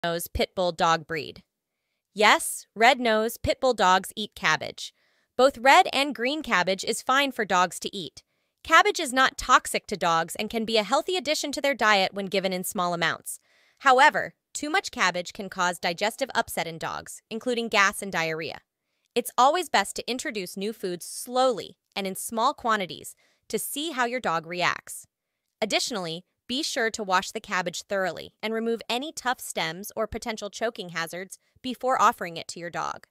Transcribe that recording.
Nose Pitbull dog breed. Yes, red-nose Pitbull dogs eat cabbage. Both red and green cabbage is fine for dogs to eat. Cabbage is not toxic to dogs and can be a healthy addition to their diet when given in small amounts. However, too much cabbage can cause digestive upset in dogs, including gas and diarrhea. It's always best to introduce new foods slowly and in small quantities to see how your dog reacts. Additionally, be sure to wash the cabbage thoroughly and remove any tough stems or potential choking hazards before offering it to your dog.